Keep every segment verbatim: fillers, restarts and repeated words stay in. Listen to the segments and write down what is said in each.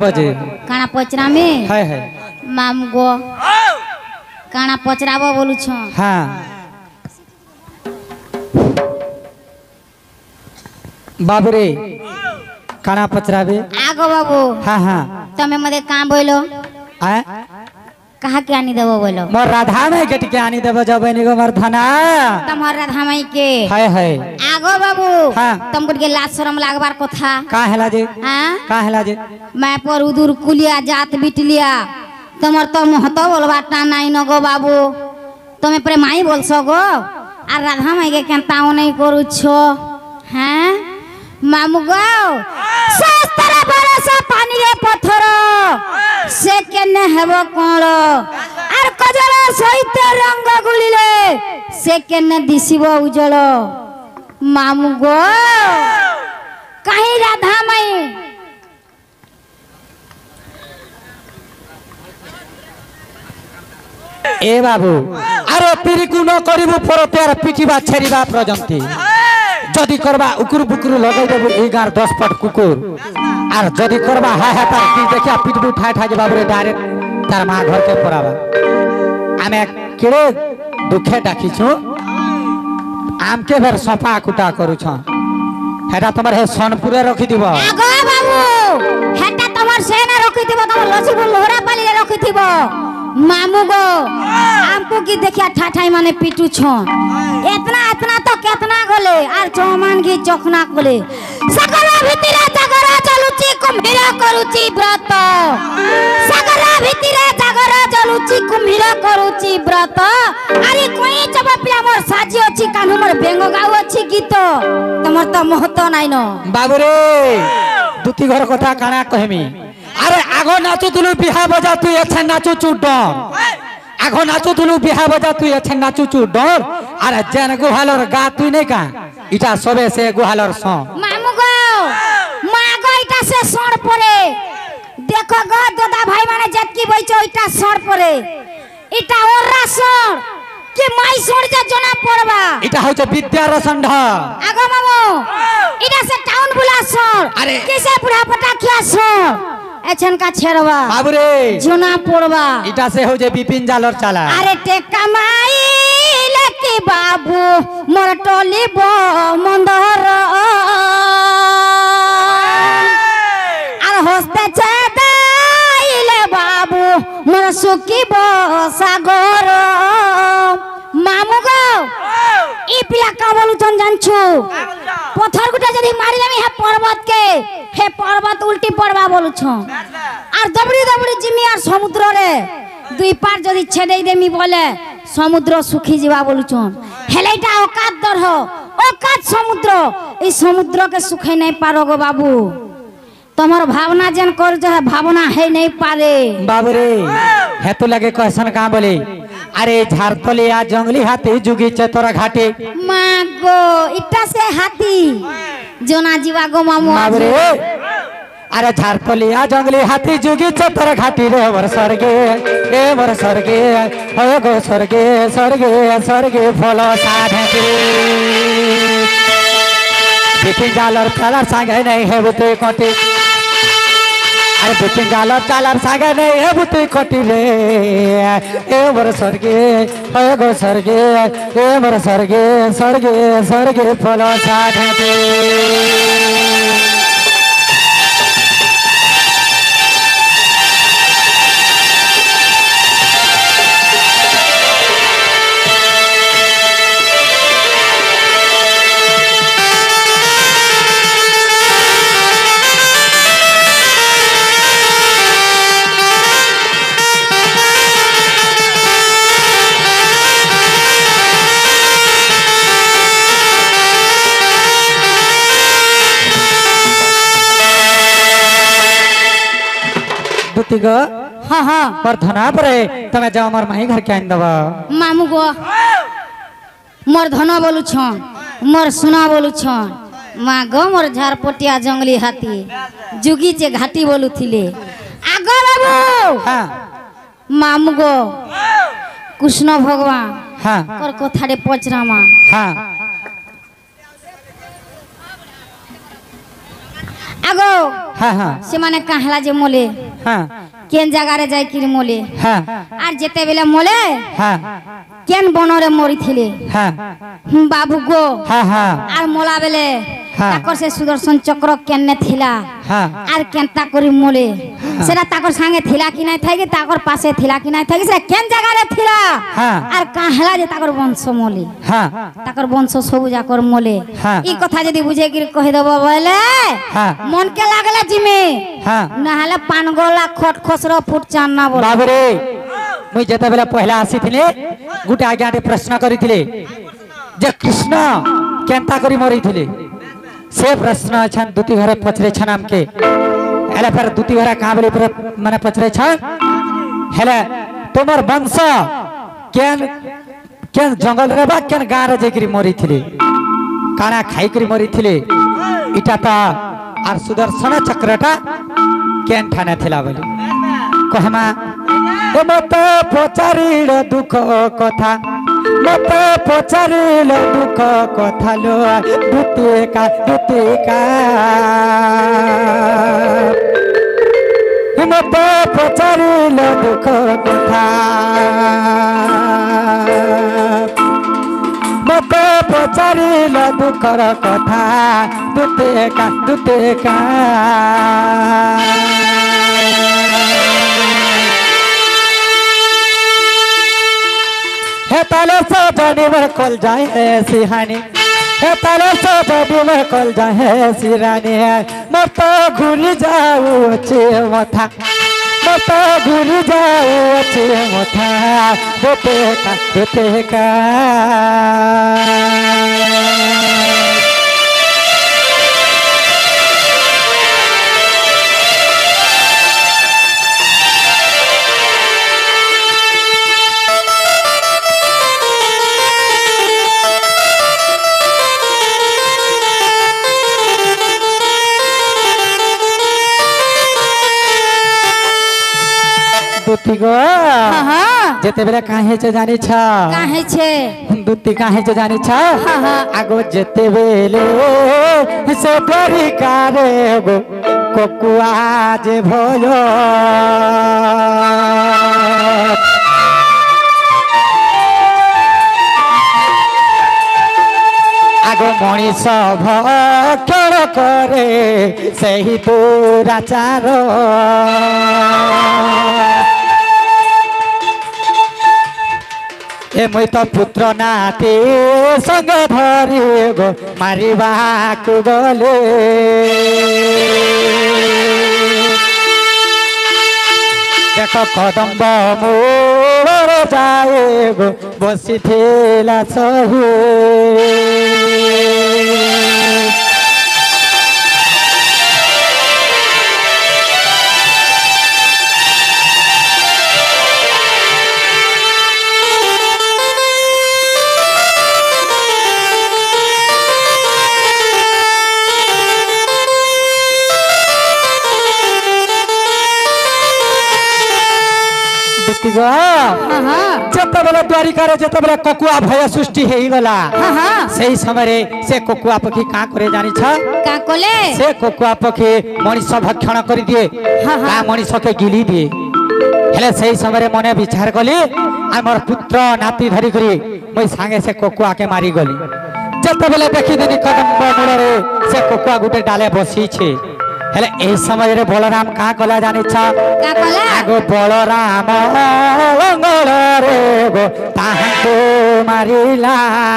बजे काना पचरा में है है मामू गो काना पचराबो बोलू छ। हाँ बाबू रे काना पचराबे आगो बाबू। हाँ हाँ तमे मदे का बोलो आ कहा के आनी देबो बोलो मोर राधा में गेट के आनी देबो जब निगो मोर धना तमहर राधा माई के है है आगो बाबू। हाँ तुम गुड के लाज शरम लागबार कथा का हेला जे हां का हेला जे मैं पर उदूर कुलिया जात बिटलिया तमर तो महतो बोलबाटा नाई न गो बाबू तमे प्रेमाई बोल सगो आ राधा माई के केनताओ नहीं करू छो हैं मामू गो शास्त्र बरसा पानी रे पत्थर से केने हेबो कोण आर कजरा सहित रंग गुलिले से केने दिसिबो उजळ मामू गो कहीं राधा माई ए बाबू अरे पिरिकु न करिबु पर प्यार पिटिबा छेरिबा प्रजंती जदि करबा उकुर बुकुर लगाई देबु ए गार दस पट कुकुर आर जदि करबा हा हा तार की देखिया पिटबु ठाय ठाय बाबू रे डायरेक्ट तार मां घर के पराबा आमे केड़े दुखे डाकी छु आम के भर सफा कुटा करू छ हेटा तमर हे सोनपुरे रखी दिबो आगो बाबू हेटा तमर सेना रखी दिबो तमर लसीपुर लोहरा पाली रे रखी दिबो मामू गो हमको की देखिया ठाठाई माने पिटू छ इतना इतना तो कितना गोले आर चौमान की चखना गोले सकरा भितरे जागरा चलुची कुम्भीरा करूची व्रत सकरा भितरे जागरा चलुची कुम्भीरा करूची व्रत अरे कोई जब पिया मोर साजी अछि कान्हु मोर बेंगो गाउ अछि गीत तमर त महत्व नाइ न बाबू रे दुती घर कथा काना कहमी अरे आगो नाचो तुलु बिहा बजा तू अच्छा नाचो चू डर आगो नाचो तुलु बिहा बजा तू अच्छा नाचो चू डर अरे जन गुहालर गा तू नहीं का इटा सबे से गुहालर सो मामू गो मागो इटा से सर परे देखो गो दादा भाई माने जतकी बइचो इटा सर परे इटा ओरा सर के माई सर जा जना पड़बा इटा हो छ विद्या रसंढ आगो मामू इटा से टाउन बुला सर अरे किसे बुढ़ा पटा किया सर एछन का छेरवा बाबू रे जना पड़बा इटा से हो जे बिपिन जालर चाला अरे ते कमाई लेके बाबू मोर टोली बो मंदर आर हस्ते छेदाइले बाबू मोर सुखी बो सागर मामू गो ई पिला का बोलू जन जानछु पत्थर गुटा जदी मारी लेमी हे पर्वत के हे पर्वत उल्टी पड़बा बोलू छ आर दबड़ी दबड़ी जिमी आर समुद्र रे दुई पार जदी छेदेई देमी बोले समुद्र सुखी जीवा बोलू छ हेलेटा औकात दर हो औकात समुद्र ई समुद्र के सुखे नहीं पारो गो बाबू तमर भावना जन कर जो है भावना है नहीं पारे बाबू रे हेतु लगे कहसन का बोले अरे झारतलिया जंगली हाथी जुगी चतरा घाटे मां गो इटा से हाथी जोना जीवा गो मामू बाबू रे अरे झारतलिया जंगली हाथी जुगी चतरा घाटी रे वर स्वर्गे ए वर स्वर्गे हो गो स्वर्गे स्वर्गे स्वर्गे फलो साधे बिपिन जालर कलर संगे नहीं है बुते कोटी अरे बिपिन जालर चालर संगे नहीं है बुते कोटी रे ए वर स्वर्गे हो गो स्वर्गे ए वर स्वर्गे स्वर्गे स्वर्गे फलो साधे दुतिगो हां हां पर धना परे तमे जाओ हमर माई घर के आइन दबा मामू गो मोर धना बोलू छ मोर सुना बोलू छ मां गो मोर झारपटिया जंगली हाथी जुगी चे घाटी बोलू थिले आगो बाबू हां मामू गो कृष्ण भगवान हां कर कथारे पचरामा हां আগো হ্যাঁ হ্যাঁ সেমানে কাহলা যে মোলে হ্যাঁ কেন জায়গারে যাই কি মোলে হ্যাঁ আর যেতে বেলা মোলে হ্যাঁ কেন বনরে মরিছিলে হ্যাঁ হুম, বাবু গো হ্যাঁ হ্যাঁ আর মোলা বেলে হ্যাঁ। তাকর সে সুদর্শন চক্র কেনে থিলা হ্যাঁ আর কেনতা করি মোলে সেটা তাকর সঙ্গে থিলা কি নাই থাকি তাকর পাশে থিলা কি নাই থাকি সেটা কেন জায়গারে থিলা হ্যাঁ। আর কাহলা যে তাকর বংশ মোলে হ্যাঁ তাকর বংশ সবুজ আকর মোলে হ্যাঁ। এই কথা যদি বুঝে কি কহে দেব বলে হ্যাঁ। মন কে লাগলে জিমে হ্যাঁ না হলে পান গোলা খট খসর ফুট চান না বলে বাবুরে মুই যেତେବେଳେ পহলা আসিଥିଲେ গোটে আজ্ঞାଟେ ପ୍ରଶ୍ନ କରିଥିଲେ ଯେ କୃଷ୍ଣ କେନ୍ତା କରି ମରିଥିଲେ ସେ ପ୍ରଶ୍ନ ଅଛନ୍ ଦୁତି ଘରେ ପଚରେଛନ୍ ଆମକେ ହେଲେ ଫେର ଦୁତି ଘରେ କାଁ ବୋଲି ମାନେ ପଚରେଛନ୍ ହେଲେ ତୁମର ବଂଶ କେନ୍ କେନ୍ ଜଙ୍ଗଲରେ ବା କେନ୍ ଗାଁରେ ଯାଇକିରି ମରିଥିଲେ କାଣା ଖାଇକରି ମରିଥିଲେ ଇଟା ତ ଆର୍ ସୁଦର୍ଶନ ଚକ୍ରଟା କେନ୍ ଠାନେ ଥିଲା ବୋଲି କହମା মতে পচারিল দুঃখ কথা মতে পচারিল দুঃখ কথা লো দুতিকা দুতিকা মতে পচারিল দুঃখ কথা মতে পচারিল দুঃখর কথা দুতিকা দুতিকা हे ताले से जानी वर कल जाए ऐसी हानि हे ताले से जानी वर कल जाए ऐसी रानी है मैं तो घूरी जाऊँ अच्छे मथा मैं तो घूरी जाऊँ अच्छे मथा दोते का दोते का দুতি গো হ্যাঁ হ্যাঁ যেতেবেলে কাহে যে জানিছ কাহে ছে দুতি কাহে যে জানিছ হ্যাঁ, হ্যাঁ। আগো যেতেবেলে সে পরিকারে গো ককুয়া যে ভয় আগো মଣିষ ভক্ষণ করে সেই দুরাচার ए मुई तो पुत्र नाती संग धरी गो मारिबाकु गले देख कदम्ब मोर जाए गो बसी थिला सही যেতবেলে দ্বারিকারে যেতবেলে ককুয়া ভয় সৃষ্টি হয়েগলা সেই সময় সে ককুয়া পক্ষী কাঁ করে জানিছ কা কলে সে ককুয়া পক্ষী মଣିষ ভক্ষণ করে দিয়ে তা মଣିষকে গিলি দিয়ে হেলে সেই সময় মনে বিচার কলি আমার পুত্র নাতি ধরি করি মুই সাঙ্গে সে ককুয়াকে মারি গলি যেতবেলে দেখিদিনি কদম্ব মূଳରେ সে ককুয়া গোটে ডালে বসিছে हेले ए समय रे बलराम का कला जानि छ का कला आगो बलराम लंगल रे गो ताहाको मारिला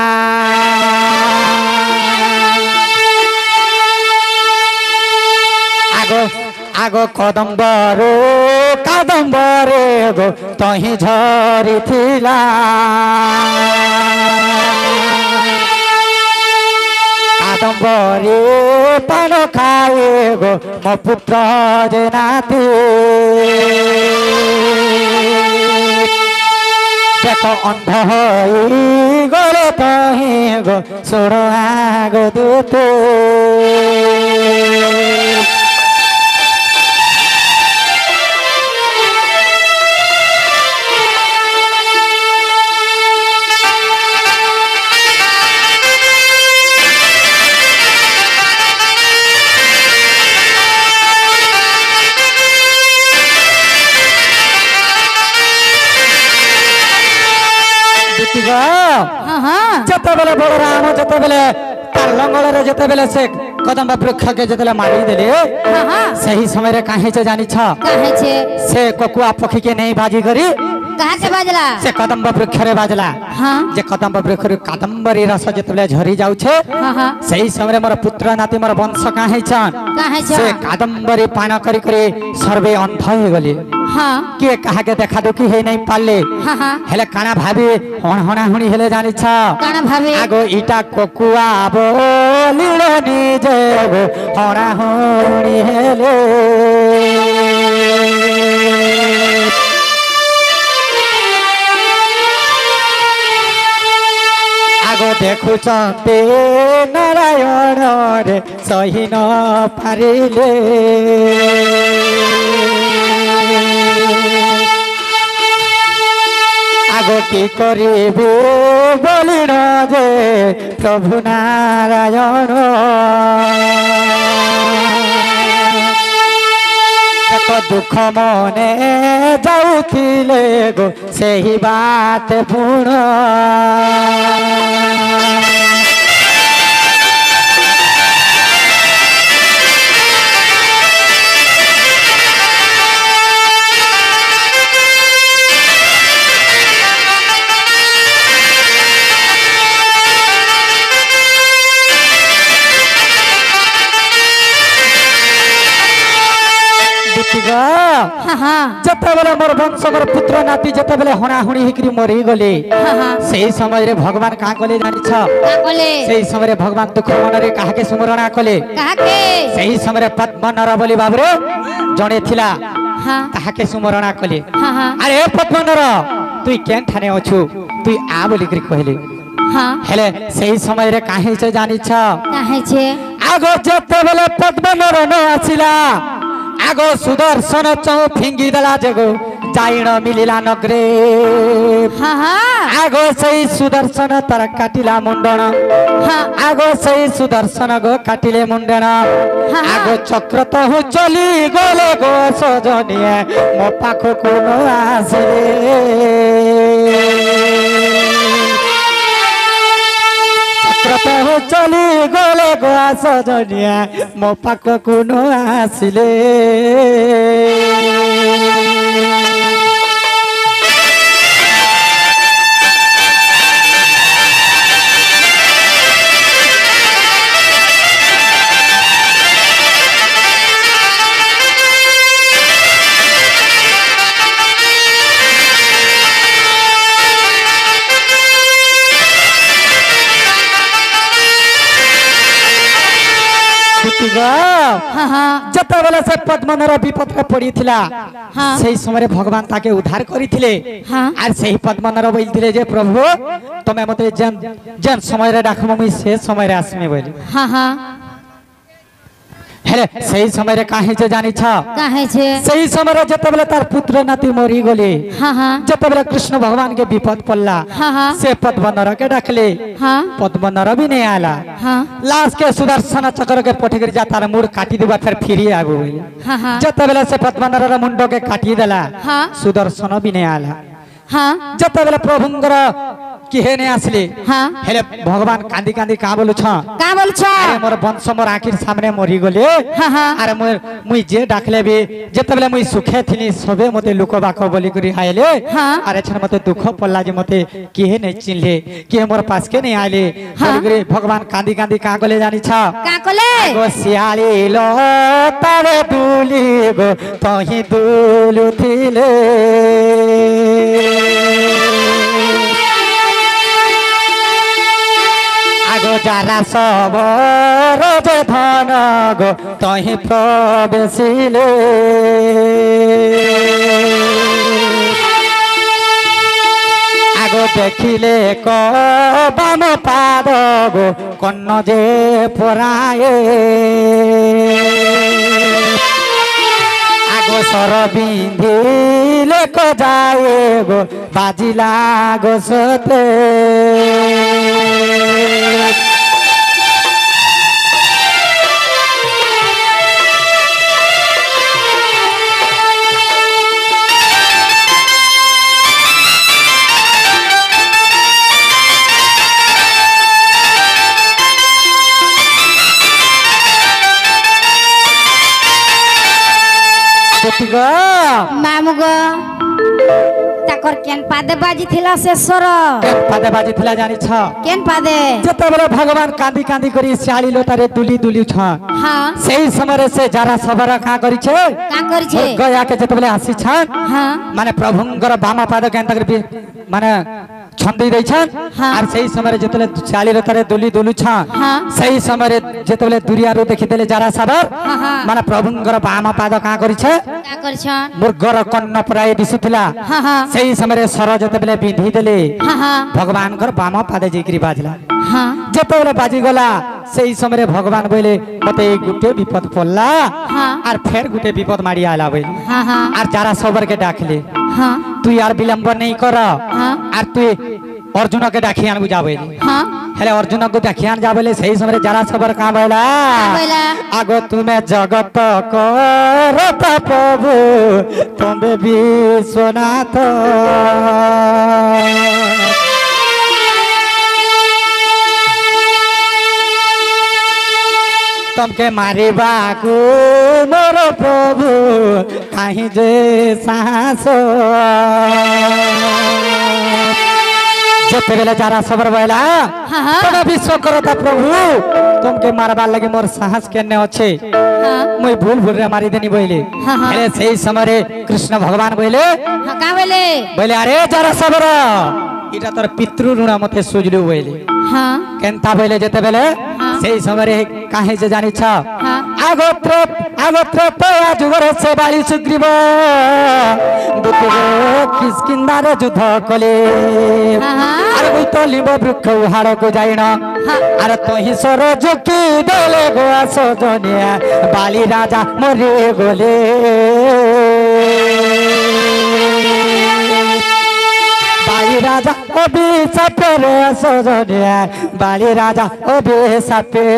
आगो आगो कदम्ब रो कदम्ब रे गो तही झरी थिला कादम्बरी पान खाए गो मो पुत्र जे नाती देख अंध होई गले तही गो सोड़ आगो दूते ଦିତିକ हाँ हाँ ଯେତେବେଳେ ବଳରାମ ଯେତେବେଳେ ତାର ଲଙ୍ଗଳରେ ଯେତେବେଳେ ସେ କଦମ୍ବ ବୃକ୍ଷକେ ଯେତେବେଳେ ମାରିଦେଲେ हाँ हाँ ସେହି ସମୟରେ କାହିଁ ଯେ ଜାଣିଛ काहे छे ସେ କକୁଆ ପକ୍ଷୀକେ ନେଇ ବାଜି କରି कहाँ के बाजला ସେ କଦମ୍ବ ବୃକ୍ଷରେ ବାଜଲା हाँ ଯେ କଦମ୍ବ ବୃକ୍ଷରୁ କାଦମ୍ବରୀ ରସ ଯେତେବେଳେ ଝରି ଯାଉଛେ हाँ हाँ ସେହି ସମୟରେ ମୋର ପୁତ୍ର ନାତି ମୋର ବଂଶ କାହିଁ ଛନ୍ काहे ସେ छे କାଦମ୍ବରୀ ପାନ କରି କରି ସର୍ବେ ଅନ୍ଧ ହେଇଗଲେ हाँ କିଏ କାହାକେ ଦେଖା ଦୁଖି ହେଇ ନାଇଁ ପାରିଲେ हाँ हाँ ହେଲେ କାଣା ଭାବି ହଣ ହଣା ହୁଣି ହେଲେ ଜାଣିଛ काना भाभी আগ ইটা ককুয়া বলিল নিজে গো হরা হরি হেলে আগ দেখুচন্তে নারায়ণ রে সহি ন পারিলে আগ কি করিবে বলিল যে প্রভু নারায়ণ এক দুঃখ মনে যাউଥିଲେ গো সেই বাত পুণ हाँ हाँ যেতবেলে মোর বংশকর পুত্র নাতি যেতবেলে হଣାহুଣି ହେଇକିରି মরি গলে हाँ हाँ সেই সমୟରେ ভগবান কাঁ কলে জানিছ का बोले সেই সমୟରେ ভগবান দুঃখ মନରେ কাহাকে সুমরণা কলে कहा के সেই সমୟରେ পদ্মনর বলি বাবরে জଣେ ଥିଲା हाँ তাহাকে সুমরণা কলে हाँ हाँ আরে পদ্মনর তুই কেন ঠানে অছু তুই আ বলি করে কহিলে हाँ হেলে সেই সমୟରେ কাহে যে জানিছ काहे छे আগ যেতবেলে পদ্মনর ন আসিলা আগ সুদর্শন চৌ ফিঙ্গি দেলা জগো যাইণ মিলিলা নগরে हाँ हाँ আগ সেই সুদর্শন তার কাটিলা মুন্ডন हाँ আগ সেই সুদর্শন গো কাটিলে মুন্ডন আগ চক্র তহু চলি গলে গো সজনিয়ে মো পাখকু ন আসিলে চক্র তহু চলি গলে গো সজনিয়ে মো পাখকু ন আসিলে हाँ हाँ যেতবেলে সে পদ্মনর বিপদে পড়িছিলা হ্যাঁ। সেই সময় ভগবান তাকে উদ্ধার করিଥିଲେ হ্যাঁ। আর সেই পদ্মনর বলছিলে যে প্রভু তুমি মতে যেন যেন সময় ডাকম মুই সে সময় আসমি বলি हाँ हाँ হেলে সেই সময় কাহে যে জানিছ काहे छे সেই সময় যেতবেলে তার পুত্র নাতি মরি গলে हाँ हाँ যেতবেলে কৃষ্ণ ভগবান কে বিপদ পড়লা हाँ हाँ সে পদ্মনর কে ডাকলে हाँ পদ্মনর भी नहीं आला हाँ लास्ट के सुदर्शन चक्र के पठे कर जा तार मुड़ काटी देबा फिर फिरी आबो बोली हाँ हाँ যেতবেলে সে পদ্মনর মুন্ড के काटी देला हाँ सुदर्शन भी नहीं आला हाँ যেতবেলে প্রভুঙ্গর কিহে নে আসলে हाँ হেলে ভগবান কাঁদি কাঁদি কা বলুছ का बोल छो আরে মোর বংশ মোর আখির সামনে মরি গলে हाँ हाँ আরে মোর মুই যে ডাকলে বি যেতবেলে মুই সুখে থিনি সবে মতে লোক বাক বলি করি আইলে हाँ আরে ছন মতে দুঃখ পড়লা যে মতে কিহে নে চিনলে কিহে মোর পাস কে নে আইলে हाँ। বলি করি ভগবান কাঁদি কাঁদি কা গলে জানিছ का कोले গো শিয়ালি লো তারে দুলি গো তহি দুলুথিলে আগো যারা সবর যে ধন গো তহি প্রবেশিলে আগো দেখিলে কবাম পাদ গো কন্ন যে পরায়ে আগো সর বিন্ধিলে ক যায় গো বাজিলা গো সতে ସେତିକ ମାମୁ ଗো ତାକର କେନ୍ ପାଦେ ବାଜି ଥିଲା ଶେଷର କେନ୍ ପାଦେ ବାଜି ଥିଲା ଜାଣିଛ କେନ୍ ପାଦେ ଯେତେବେଳେ ଭଗବାନ କାନ୍ଦି କାନ୍ଦି କରି ଶାଳି ଲୋଟାରେ ଦୁଲି ଦୁଲି ଛନ୍ ହଁ ସେଇ ସମୟରେ ସେ ଯାରା ସବର କାଁ କରିଛେ କାଁ କରିଛେ ଗୟାକେ ଯେତେବେଳେ ଆସିଛନ୍ ହଁ ମାନେ ପ୍ରଭୁଙ୍କର ବାମ ପାଦ କେନ୍ତା କରି ମାନେ ଛନ୍ଦି ଦେଇଛନ୍ ହଁ। আর সেই সময়ে যেতলে চালি রতারে দুলি দুলুছন হ্যাঁ। সেই সময়ে যেতলে দুরিয়ারু দেখিদেলে যারা সাবর হ্যাঁ, হ্যাঁ। মানে প্রভুঙ্কর বাম পাদ কাঁ করিছে কা করছন মুর্গর কর্ণ প্রায় দিশুথিলা হ্যাঁ হ্যাঁ সেই সময়ে সর যেতবেলে বিধি দেলে হ্যাঁ হ্যাঁ ভগবানଙ୍କର বাম পাদে যাইকি বাজলা হ্যাঁ যেতবেলে বাজিগলা সেই সময়ে ভগবান বলে মতে এই গুটে বিপদ পড়লা হ্যাঁ। আর ফের গুটে বিপদ মারি আলা বলে হ্যাঁ হ্যাঁ আর যারা সবরকে ডাকলে হ্যাঁ তুই আর বিলম্ব নেই কর হ্যাঁ। আর তুই অর্জুনকে ডাকি আনবু যা বলে হ্যাঁ হেলে অর্জুনকে ডাকি আন যা বলে সেই সময় যারা সবর কাঁ বলা বইলা আগ তুমি জগত করত প্রভু তুমি বিশ্বনাথ তমকে মারিবাকু মোর প্রভু কাহি যে সাহস যেতবেলে যারা সবর বলা হ্যাঁ, হ্যাঁ। তুমি বিশ্বকর্তা প্রভু তোমাকে মারবার লাগে মোর সাহস কেনে আছে হ্যাঁ মুই ভুল ভুল রে মারি দেনি বইলে হ্যাঁ, হ্যাঁ। হেলে সেই সময়ে কৃষ্ণ ভগবান বইলে হ্যাঁ কা বলে বইলে আরে যারা সবর এটা তোর পিতৃ ঋণ মতে সুজলু বইলে হ্যাঁ কেনতা বইলে যেতেবেলে হ্যাঁ। সেই সময়ে কাহে যে জানিছ হ্যাঁ আগত্র আগত্র তো যুগর সে বাড়ি সুগ্রীব দুটো কিসকিন্দারে যুদ্ধ কলে হ্যাঁ। আর ওই তো লিম্ব বৃক্ষ হাড়কু যাইন হ্যাঁ। আর তহি সর ঝুঁকি দেলে গো আসজনিয়া বালি রাজা মরে গলে বালি রাজা অভিশাপে রে আসজনিয়া বালি রাজা অভিশাপে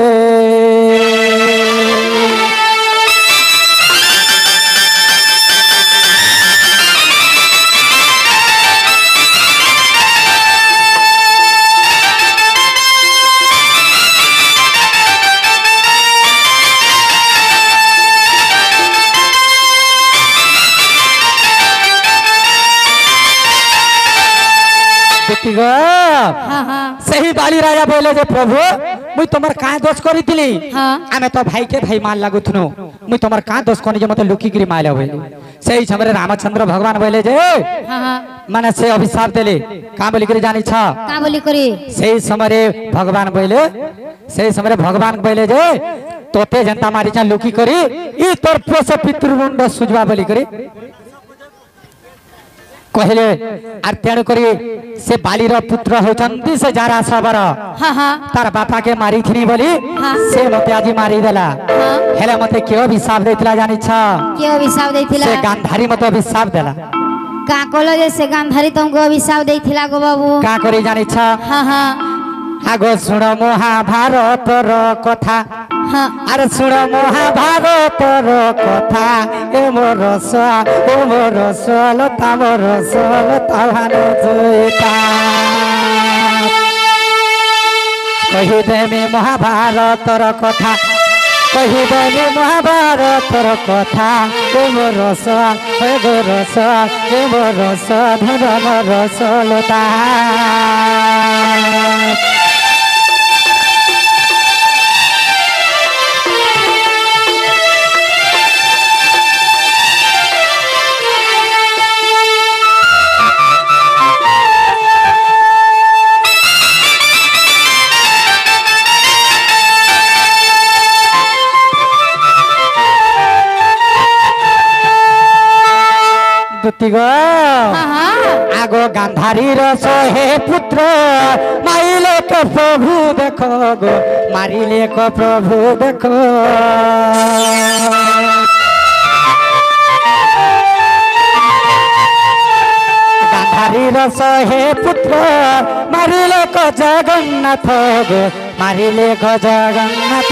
হ্যাঁ হ্যাঁ সেই বালি রাজা বলে যে প্রভু মুই তোমার কাঁ দোষ করিছিলি হ্যাঁ। আমি তো ভাইকে ভাই মার লাগুথনু মুই তোমার কাঁ দোষ করি যে মতে লুকিকিরি মাইল বলে সেই সময় রামচন্দ্র ভগবান বলে যে হ্যাঁ হ্যাঁ মানে সে অভিশাপ দেলে কাঁ বলি করে জানিছ কা বলি করি সেই সময়ে ভগবান বলে সেই সময়ে ভগবান বলে যে তোতে যেনতা মারিছা লুকি করি ই তোর পোষে পিতৃমুণ্ড সুজবা বলি করে কহিলে আর তেণু করি সে বালির পুত্র হচ্ছন্তি সে যারা সবর হ্যাঁ হ্যাঁ তার বাপাকে মারিথিনি বলি হ্যাঁ। সে মতে আজি মারি দেলা হ্যাঁ। হেলে মতে কেউ অভিশাপ দেইতিলা জানিছ কে অভিশাপ দেইଥିଲା সে গান্ধারী মতে অভিশাপ দেলা কা কলো যে সে গান্ধারী তোমাকে অভিশাপ দেইଥିଲା গো বাবু কা করি জানিছ হ্যাঁ হ্যাঁ আগ শুণ মহাভারতর কথা হ্যাঁ আর শুণ মহাভারতর কথা এ মোর সোয়া ও মোর সোলতা মোর সোলতা ভানু জয়িতা কহিদেমি মহাভারতর কথা কহিদেমি মহাভারতর কথা এ মোর সোয়া এ মোর সোয়া এ মোর সোধর মোর সোলতা আগ গান্ধারীর সহে পুত্র মারিলে ক প্রভু দেখো গো মারিলে ক প্রভু দেখো গান্ধারীর সহে পুত্র মারিলে ক জগন্নাথ গো মারিলে ক জগন্নাথ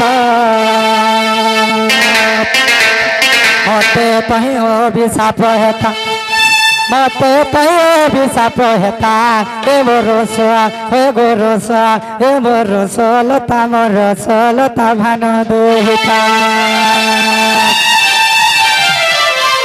মতে তহি অভিশাপ হেতা মতে তহি অভিশাপ হেতা এ মোর সোয়া হে গোর সোয়া এ মোর সোলতা মোর সোলতা ভানু দুহিতা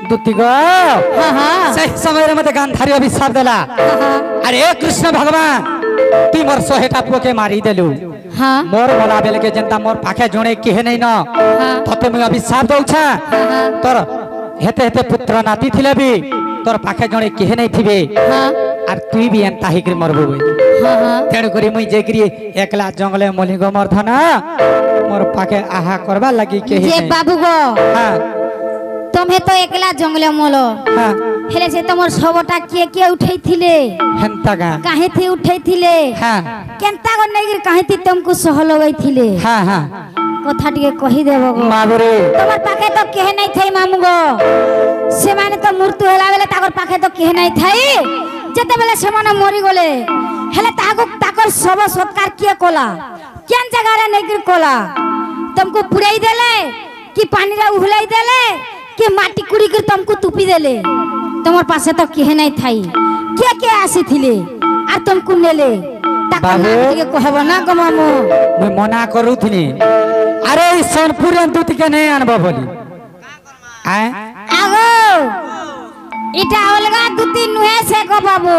দুতি গো हाँ हाँ সেই সময় মতে গান্ধারী অভিশাপ দেলা हाँ আরে কৃষ্ণ ভগবান তুই মোর শহেটা পুকে মারি দেলু हाँ মোর বলা বেলকে যেনতা মোর পাখে জনে কেহে নাই ন हाँ ততে মুই অভিশাপ দউছা हाँ তোর হেতে হেতে পুত্র নাতি থিলে বি তোর পাখে জনে কেহে নাই থিবে हाँ আর তুই বি এন্তা হিকরি মরবু हाँ हाँ তেণু করি মুই যেগরি একলা জঙ্গলে মলিঙ্গ মর্ধন মোর পাখে আহা করবা লাগি কেহি जे নাই बाबू गो হ্যাঁ तुम्हें तो एकला जंगले मोलो হ্যাঁ हेले से तुमर सबटा किए किए उठै थिले হেন্তা গা काहे थी उठै थिले হ্যাঁ केनता गो नैगिर काहे थी तुमको सहलगै थिले হ্যাঁ হ্যাঁ कथा टिके कहि देबो गो বাবুরে তোমার পাখে তো কেহে নাই থাই মামু গো সেমানে তো মৃত্যু হেলা বেলে তাকর পাখে তো কেহে নাই থাই যেতে বেলে সেমানে মরি গলে হেলে তাকো তাকর সব সৎকার কিয়ে কোলা কেন জায়গারে নেগির কোলা तुमको पुराई देले कि पानी रा उहलाई देले कि माटी कुड़ी कर तुमको तुपी देले তোমার পাশে তো কেহে নাই থাই কে কে আসিছিলে আর तुमको নেলে তাকর বাবু। নাম টিকে কহব না গো মামু মুই মনা করুথিনি আরে এই সোনপুর দুতিকে নেই আনব বলি আয় আগো এটা অলগা দুতি নুহে সে গো বাবু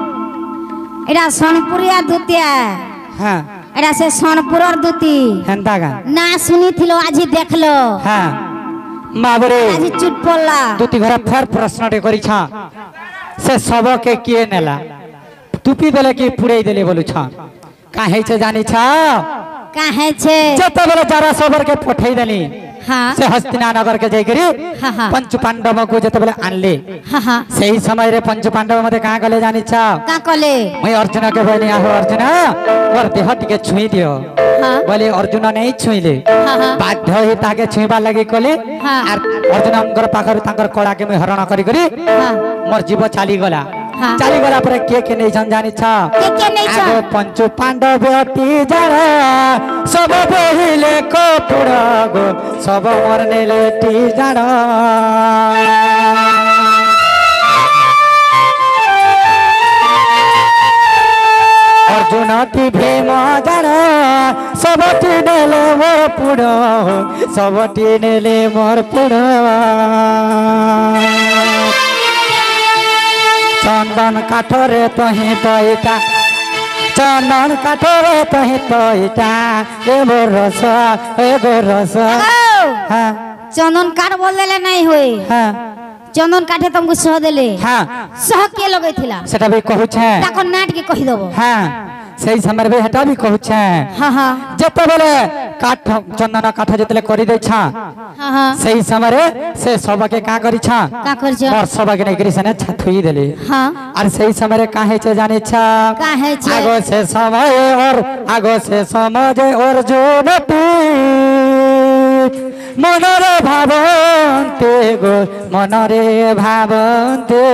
এটা সোনপুরিয়া দুতিয়া হ্যাঁ এটা সে সোনপুরর দুতি হেন্তা গা না শুনিছিল আজি দেখলো হ্যাঁ বাবুরে আজি চুপ পড়লা দুতি ঘরে ফের প্রশ্নটি করিছ সে সবকে কিয়ে নেলা তুপি দেলে কি পুড়াই দেলে বলুছ কাহেছে জানিছ কাহে ছে যেতবেলে যারা সবরকে পঠাই দেলি হ্যাঁ সে হস্তিনানগর কে যাইকরি হ্যাঁ, হ্যাঁ। পঞ্চ পাণ্ডব কু যেতবেলে আনলে হ্যাঁ হ্যাঁ সেই সময় রে পঞ্চ পাণ্ডব মতে কাঁ গলে জানিছ কা কলে মুই অর্জুন কে বলি আহো অর্জুন ওর দেহ টিকে ছুঁই দিও হ্যাঁ বলে অর্জুন নেই ছুঁইলে হ্যাঁ হ্যাঁ বাধ্য হয়ে তাকে ছুঁইবার লাগি কলে হ্যাঁ। আর অর্জুনঙ্কর পাখর তাঙ্কর কড়াকে মুই হরণ করি করি হ্যাঁ মোর জীব চালি গলা হ্যাঁ। চালি গলা পরে কে কে নেই জানিছ কে কে নেইছ? আগো পঞ্চ পাণ্ডব অতি যারা সব বহিলে কপুর গো সব মর নেলে টি জাড় অর্জুন টি ভীম জাড় সবটি নেলে মোর পুড় সবটি নেলে মোর পুড় চন্দন কাঠরে তহি তইটা চন্দন কাঠরে তহি তইটা এগো রস এগো রস ও হ্যাঁ চন্দন কাঠ বল দেলে নাই হই হ্যাঁ চন্দন কাঠে तुमको সহ দেলে হ্যাঁ সহ কে লগাইছিলা সেটা বি কহুছে তাকর নাটকে কহি দেব হ্যাঁ সেই সময় বি হেটা বি কহুছে হ্যাঁ হ্যাঁ যেতবেলে কাঠ চন্দন কাঠ যেতলে করি দেছা হ্যাঁ হ্যাঁ সেই সময় সে সবকে কা করিছ কা করছ মোর সবকে নেই করি সেনে থুই দেলে হ্যাঁ আর সেই সময় কাহেছে জানিছ কাহেছে? আগো সে সময় ওর আগো সে সমাজে অর্জুন মনরে ভাবন্তে গো মনরে ভাবন্তে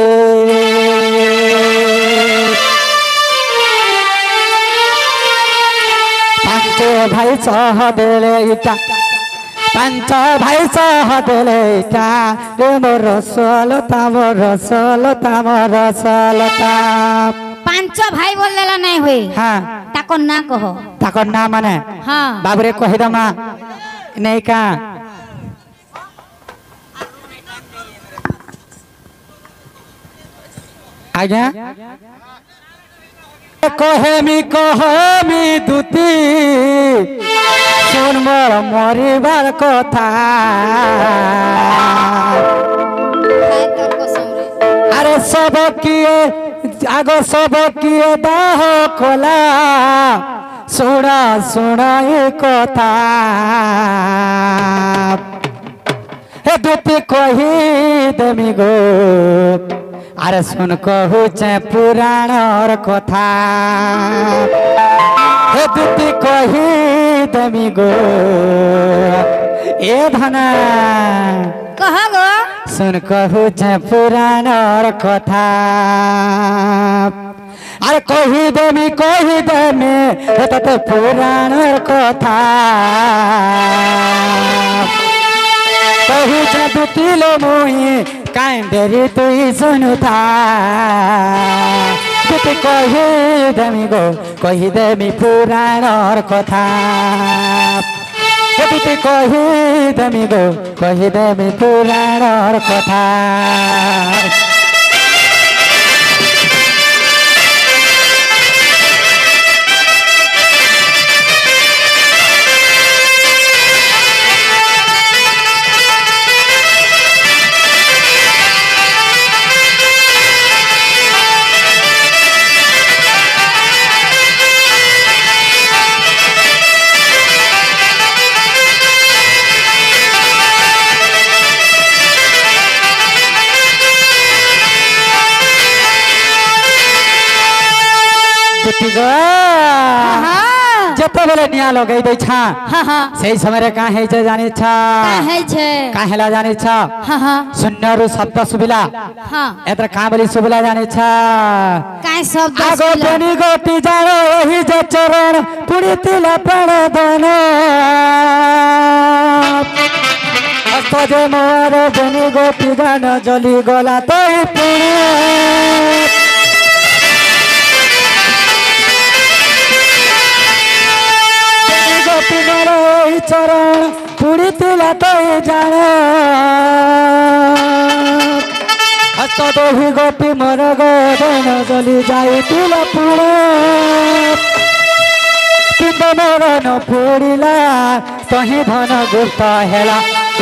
পাঞ্চ ভাই সহ দেলে ইটা পাঞ্চ ভাই সহ দেলে ইটা রে মোর রসলতা মোর রসলতা মোর রসলতা পাঁচ ভাই বল দেলা নাই হই হ্যাঁ তাকর না কহ তাকর না মানে হ্যাঁ বাবুরে কহিদমা নেই কা আজ্ঞা কহেমি কহেমি দুতি শুন মোর মরিবার কথা আরে সব কিয়ে আগ সব কিয়ে দাহ খোলা শোনা শোনা এ কথা হে দুতি কহি দেমি গো আরে শুন কহুছে পুরাণর কথা হে দুতি কহি দেমি গো এ ধনা কহ গো শুন কহুছে পুরাণর কথা আরে কহি দেমি কহি দেমি এটা তো পুরাণের কথা কহুছে দুতিল মুই কান্দেরি তুই শুনুথা দুতি কহি দেমি গো কহি দেমি পুরাণর কথা যদি কহি দেমি গো কহি দেমি পুরাণর কথা যেতবেলে নিয়া লগাই দেছ সেই সময় কা হয়েছে জানিছ কা হেলা জানিছ শূন্যরু শব্দ শুভিলা এত কা বলি শুভিলা জানিছ আগ বেনি গোটি জানো ওহি যে চরণ পুড়িতিলা প্রাণ ধন হস্ত যে মোর বেনি গোটি গান জ্বলি গলা তৈ পুড়ে চরণ পুড়িতিলা তৈ জান হস্ত দহি গোপী মোর গদন জ্বলি যাইতিলা পুড়ে পিণ্ড মোর ন পুড়িলা তহি ধন গুপ্ত হেলা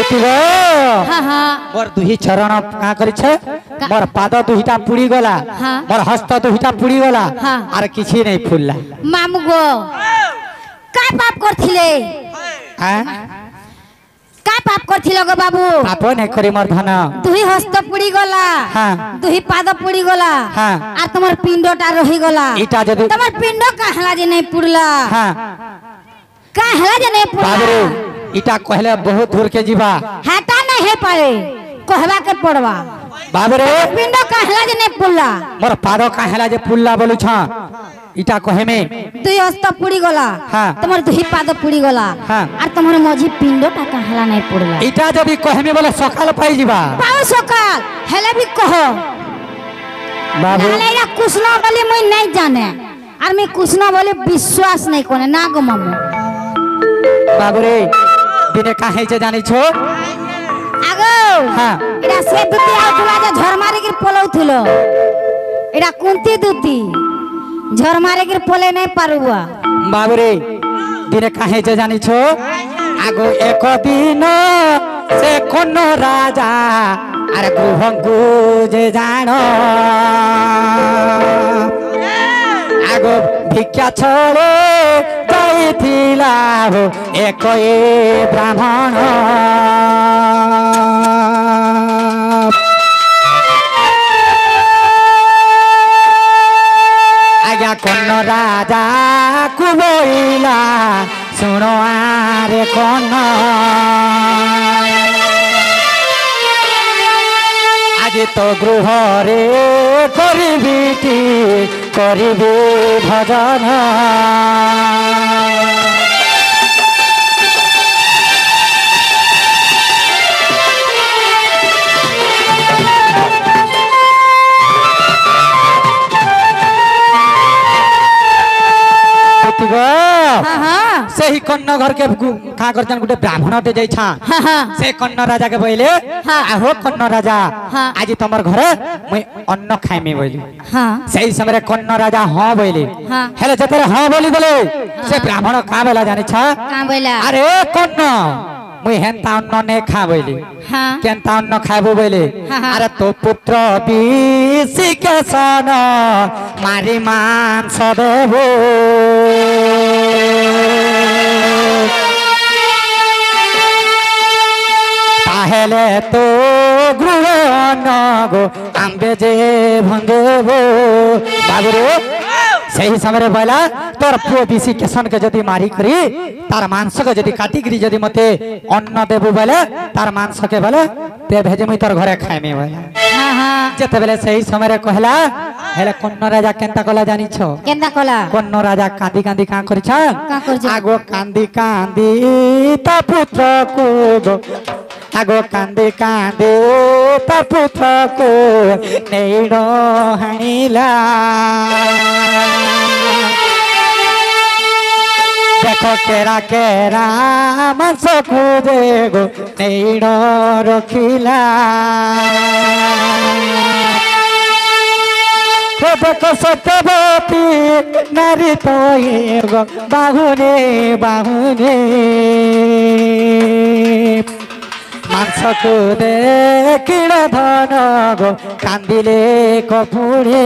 মোর দুহি চরণ কা করিছে মোর পাদ দুহিটা পুড়ি গলা মোর হস্ত দুহিটা পুড়ি গলা আর কিছু নাই ফুললা মামু গো কা পাপ করছিলে হ্যাঁ কা পাপ করছিল গো বাবু পাপ নাই করি মোর ধন দুই হস্ত পুড়ি গলা হ্যাঁ দুই পাদ পুড়ি গলা হ্যাঁ আর তোমার পিণ্ডটা রহি গলা এটা যদি তোমার পিণ্ড কাহলা যে নাই পুড়লা হ্যাঁ কাহলা যে নাই পুড়লা বাবরে এটা কহলে বহুত দূর के जीवा हाटा नहीं है पाए कहबा के पड़वा बाबरे पिंड कहला जे नहीं पुल्ला मोर पादो काहेला जे पुल्ला बोलु छ इटा कहे में दुई हस्त पुड़ी गला हां तमर दुही पाद पुड़ी गला हां और तमर मझी पिंडटा कहला नहीं पुड़ला इटा जब कहे में बोले सकाल पाई जीवा पाओ सकाल हेले भी कहो बाबू नालेरा कुछना बोले मैं नहीं जाने और मैं कुछना बोले विश्वास नहीं कोने ना गो मामू बाबरे दिने काहे जे जानि छो আগো হ্যাঁ এটা সে দুতি আউথলা যে ঝরমারে কি পলাউছিল এটা কোনতি দুতি ঝরমারে কি পলে নাই পারুবা বাবরে দিনে কাহে যে জানি ছো আগো এক দিন সে কোন রাজা আর গৃহঙ্কু যে জানো আগো ভিক্ষা ছড়ে যাইতিলা এক ব্রাহ্মণ আজ্ঞা কোন রাজা কুবইলা শুনো আরে কোন আজ তো গৃহরে করিবি কি করিবি ভজন हां हां सही कन्न घर के का करजन गुटे ब्राह्मणटे जाई छा हां हां से कन्न राजा के बोले आहो कन्न राजा आज तमर घरे मैं अन्न खाइमे बोली हां सही समय कन्न राजा हां बोले हेले जतरे हां बोली बोले से ब्राह्मण का बेला जानि छा का बोला अरे कन्न मुई हेनता अन्न ने खा बोली हां केनता अन्न खाबो बोले अरे तो पुत्र बिसी के सन मारी मांस देबो তাহলে তো গৃহ গো আম্বে যে ভঙ্গেবো বাবুরে সেই সময় বলা তোর পুଅ বিশি কেশন কে যদি মারি করি তার মাংস কে যদি কাটি করি যদি মতে অন্ন দেবু বলে তার মাংস কে বলে তে ভেজে মুই তোর ঘরে খাইমি বলে हां हां যেতে বেলে সেই সময় কহলা হেলে কন্ন রাজা কেনতা কলা জানিছ केंदा कला কন্ন রাজা কাঁদি কাঁদি কাঁ করিছ का करछ আগো কান্দি কান্দি তা পুত্র কো আগো কান্দি কান্দি তা পুত্র কো নেইড় হানিলা देखो केरा केरा मांस खुदे गो नैन रखिला देखो सत्यवती नारी तो गो बाहुने बाहुने मांस खुदे किण धन गो कांदिले कपुड़े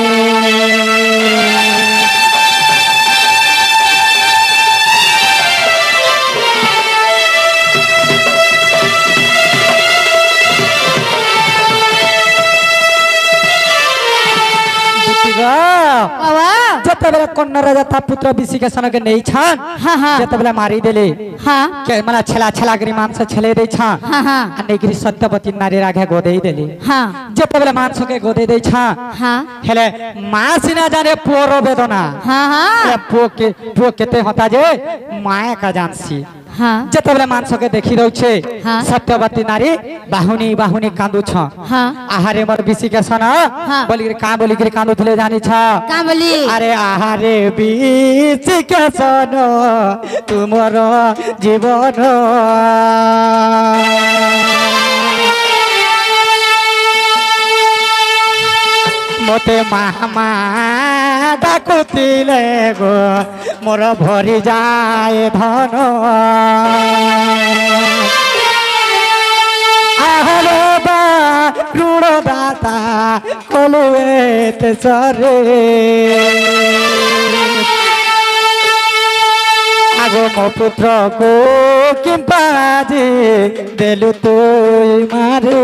जतबेले कन्न राजा ता पुत्र विषिकेशन के नहीं छान हाँ हाँ जतबेले मारी देले हाँ के माने छला छला गिरी मांस छले दे छान हाँ हाँ अन्ने गिरी सत्यवती नारी राखे गोदे देले हाँ जतबेले मांस के गोदे दे छान हाँ हेले मासी ना जाने पोरो वेदना हाँ हाँ पो के पो केते होता जे माया का जानसी हाँ जतबेले मांस के देखि रहछे हाँ। सत्यवती नारी बाहुनी बाहुनी कांदु छ हाँ आहारे मोर विषिकेशन हाँ। बोली का बोली गिरी कांदु थले जानी छ का बोली अरे आहारे विषिकेशन तुमर जीवन मते मामा डाकुतिले गो मोर भरी जाए धन आहले बा ऋणदाता कलुएत सरे आगो मो पुत्र को किंपाजी देलु तुई मारे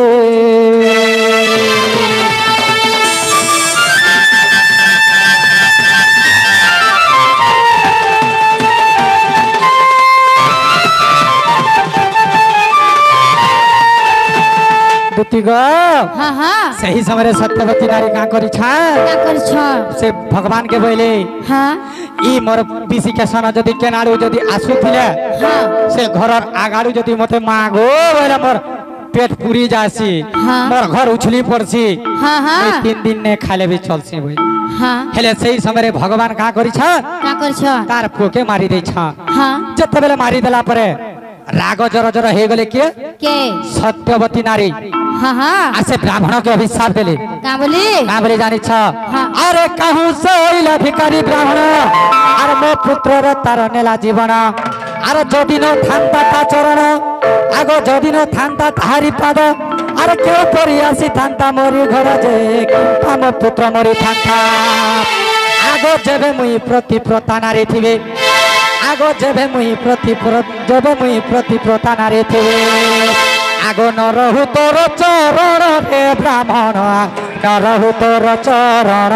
हाँ हाँ सही समय सत्यवती नारी का करी छा क्या कर छ से भगवान के बोले हाँ ई मोर विषिकेशन जदि केनाडू जदि आसु थिले हाँ से घर आगाडू जदि मते मागो बोले मोर पेट पूरी जासी हाँ। मोर घर उछली पड़सी हाँ हाँ मैं तीन दिन ने खाले भी चलसी बोले हाँ हेले सही समय भगवान का करी छा क्या कर छ तार पोके मारी दे छा हाँ जते बेले मारी देला परे राग जर जर हे गले के के सत्यवती नारी हाँ हाँ आसे ब्राह्मण के अभिशाप देले का बोली का बोले जानी छ हाँ। अरे कहूं से ओइला भिखारी ब्राह्मण अरे मो पुत्र र तार नेला जीवन अरे जदिन थांता ता चरण आगो जदिन थांता ताहारी पाद अरे के परि आसी थांता मोरी घर जे किंपा मो पुत्र मोरी थांता आगो जेबे मुई प्रति प्रता नारी थिबे आगो जेबे मुई प्रति जेबे मुई प्रति प्रता नारी थिबे आगो न रहु तोर चरण रे ब्राह्मण न रहु तोर चरण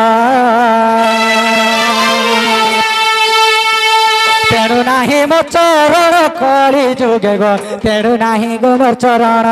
तेणु नाही मो चरण कली जुगे गो तेणु नाही गो मोर चरण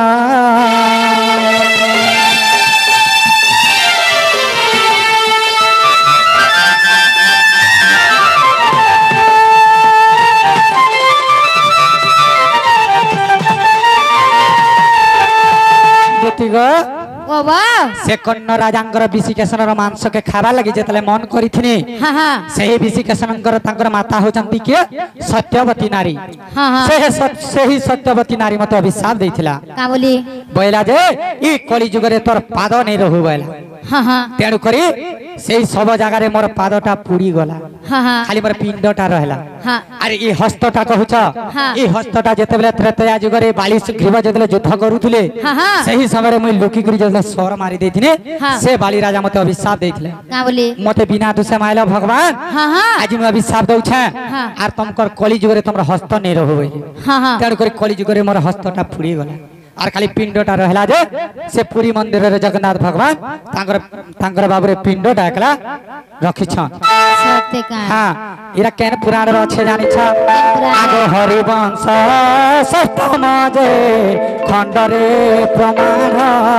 से कन्न राजांगर विषिकेशन मांस के खावा लगी जेतले मन करिथिनी हाँ हाँ सही विषिकेशन तांकर माता होचंती के सत्यवती नारी हाँ हाँ से सही सत्यवती नारी मते अभिशाप देथिला का बोली बोला जे ई कली जुगरे तोर पाद नहीं रहु बोला हाँ हाँ तेणु करी से सब जगह रे मोर पादटा पूरी गला हाँ हाँ खाली मोर पिंडटा रहला हाँ अरे ई हस्तटा कहू छ हाँ। ई हस्तटा जेतेबेले त्रेतया जुगरे बालिश ग्रीव जेतेबेले युद्ध करूथुले हाँ हाँ सही समय मुई लुकी करी जेतेबेले स्वर मारी देथिने हाँ। से बाली राजा मते अभिशाप देथिले का बोली मते बिना दुसे माइला भगवान हाँ हाँ आज मैं अभिशाप दउ छ हाँ। आर तुमकर कली जुगरे तुमर हस्त नहीं रहु बोले हाँ हाँ तेणु करी कली जुगरे मोर हस्तटा फुड़ी गला और खाली पिंडटा रहला जे से पुरी मंदिर रे जगन्नाथ भगवान तांकर तांकर बाबरे पिंडटा एकला रखि छ सत्य का हाँ इरा केन पुराण रे अच्छे जानि छ पुराण? आगो हरिवंश सप्तम जे खंडरे प्रमाण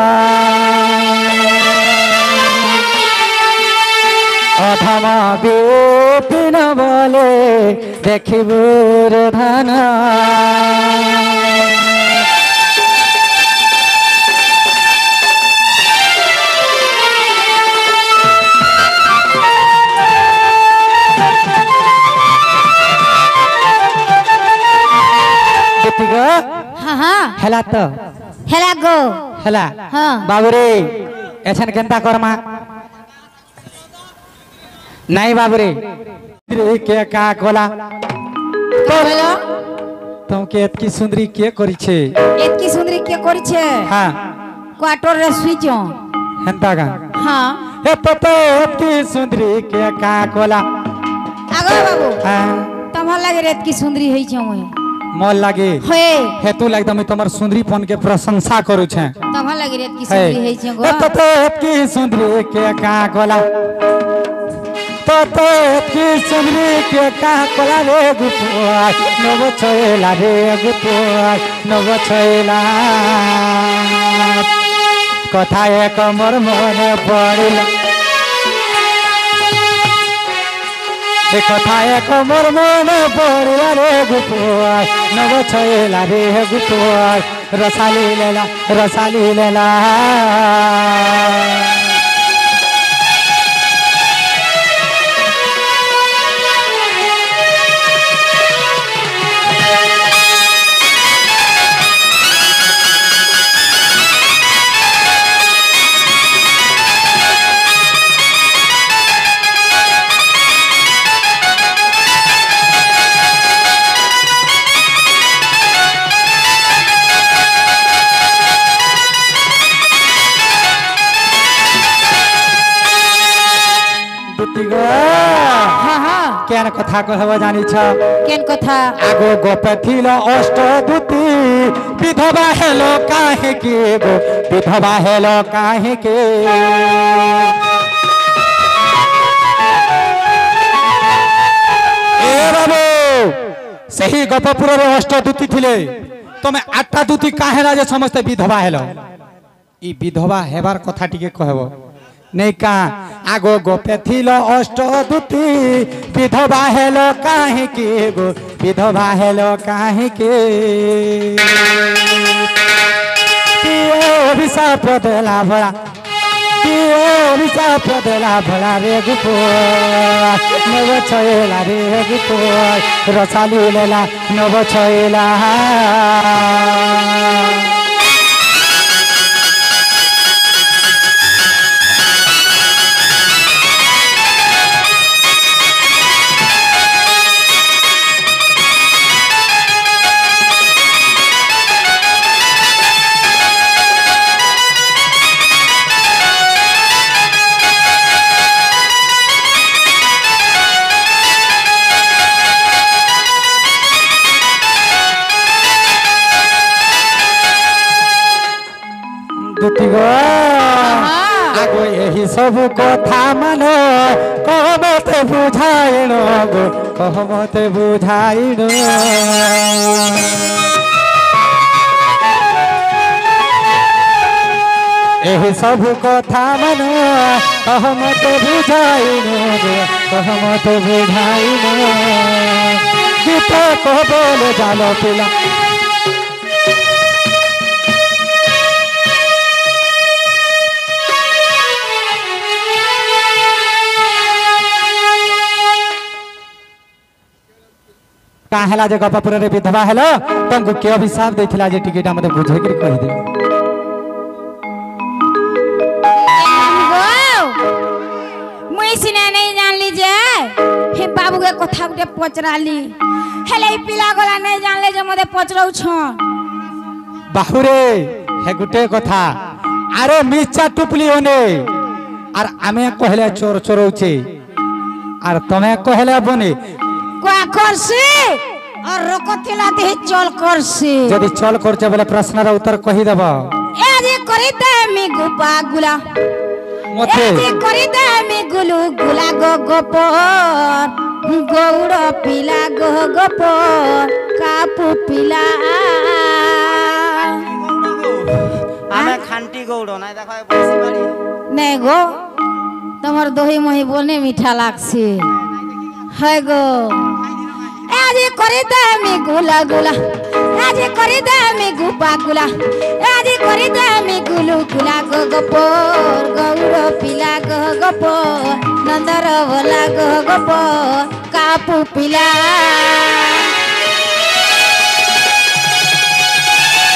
अधम विपिन बोले देखिबु रे धन हाँ हाँ हेला तो हेला गो हेला हाँ बाबू रे एछन केनता करमा नहीं बाबू रे रे के का कोला কি বলো তোকে এতকি সুন্দরী কে করিছে এতকি সুন্দরী কে করিছে হ্যাঁ কোয়ার্টার রে সুইচ হেনতা গা হ্যাঁ এ তো এতকি সুন্দরী কে কা কোলা আগো বাবু হ্যাঁ তোমার লাগে রে এতকি সুন্দরী হইছে মই मोल लागे हे हेतु एकदम तुम्हार सुंदरीपन के प्रशंसा करू छे তোমার লাগে রে এতকি সুন্দরী হইছে গো ए तो तो एतकी सुंदरी के का कोला तो तो एतकी सुंदरी के का कोला रे गुपुआ नव छयला रे गुपुआ नव छयला कथा एक मोर मने पड़िल ए कथा एक मोर मने पड़िल रे गुपुआ नव छयला रे गुपुआ रसाली लेला रसाली लेला हाँ हाँ केन कथा कहब जानी छ কেন কথা आगो गोप थिल अष्ट दूती विधवा हेलो काहे के गो विधवा हेलो काहे के ए बाबू सही गोपपुर रे अष्ट दूती थिले तमे आठटा दूती काहे राजे समस्त विधवा हेलो ई विधवा हेबार कथा टिके कहबो नहीं का आगो गोपे थिल अष्ट दूती विधवा हेलो काहे के गो विधवा हेलो काहे के अभिशाप देला भला अभिशाप देला भला रे गुपो नव छयला रे गुपो रसाली लेला नव छयला आगो यही सब कथा मानो कहमते बुझाइण गो कहमते बुझाइण यही सब कथा मानो कहमते बुझाइण गो कहमते बुझाइण गीत कह बोले जालो पिला काहेला जे गपपुर रे विधवा हेलो तुमको के अभिशाप देथिला जे टिकट हमते बुझे के कहि दे मुई सिने नहीं जान ली जे हे बाबू के कथा गुटे पचराली हेले ई पिला गला नहीं जान ले जे मते पचराउ छ बाहुरे हे गुटे कथा अरे मिच्छा टुपली होने और आमे कहले चोर चोरौचे और तमे कहले बने क्या करसी और रोकथिला दे चल करसी यदि चल करचे बोले प्रश्न रा उत्तर कहि देब ए जे करि दे मी गुपा गुला मते ए जे करि दे मी गुलु गुला गो गोपर गौड़ पिला गो गोपर कापु पिला आमे खांटी गौड़ ना देखा बसी बाड़ी नहीं गो तुम्हार दही मही बोलने मीठा लागसी है गो आज करे दे मी गुला गुला आज करे दे मी गुपा गुला आज करे दे मी गुलु गुला गो गोपोर गौर पिला गो गोपोर नंदर भला गो गोपोर कापु पिला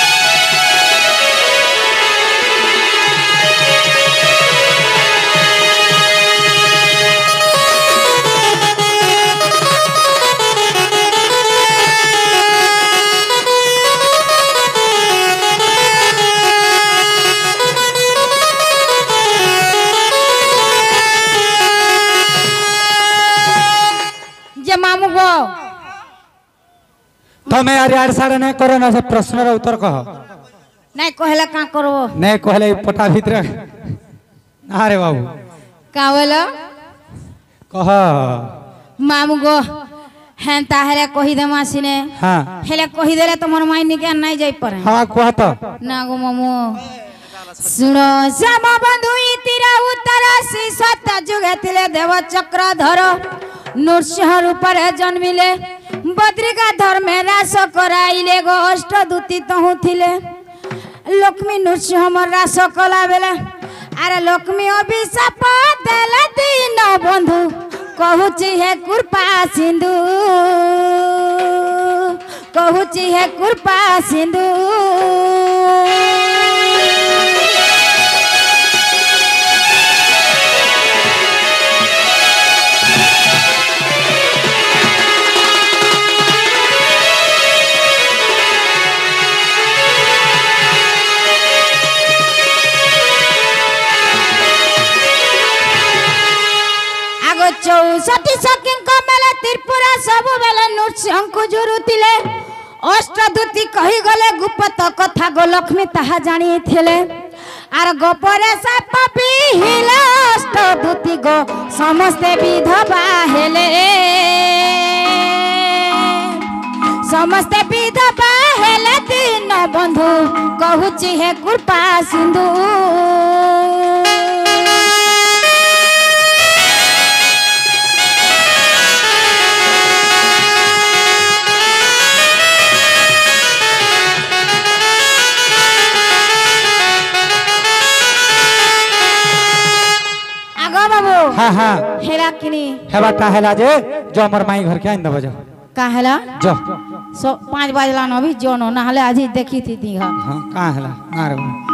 तमे यार यार सारे नहीं करो ना से प्रश्न रे उत्तर कह नहीं कहला का करबो नहीं कहले पटा भीतर अरे बाबू का बोलो कह मामू गो हेंता हेले कहि दे मासिने हां हेले कहि देले तो मन माई निके नहीं जाई परे हां कह तो ना गो मामू सुनो श्याम बंधु इतिरा उत्तर सत जुगे थिले देव चक्रधर नृसिंह रूप रे जन्मिले बद्रिका धर्मे रास कराइले गो अष्टदूती तहु थिले लक्ष्मी नृसिंह मर रास कला बेले अरे लक्ष्मी अभिशाप देले दीन बंधु कहूची है कृपा सिंधु कहूची है कृपा सिंधु चौसठी सखी मेले त्रिपुरा सबु बेले नृसिंह को जुरुतिले अष्टदूती कही गले गुप्त कथा गो लक्ष्मी ताहा जानी थिले आर गोपरे साप पिहिले अष्टदूती गो समस्ते विधवा हेले समस्ते विधवा हेले दीन बंधु कहूची है कृपा सिंधु हां हां हेला किनी हेबाटा हेला जे जो हमर माई घर के आइन दबो जो का हेला जो सो पाँच बजला न अभी जो न नहले आज देखी थी दी हां का हेला मारो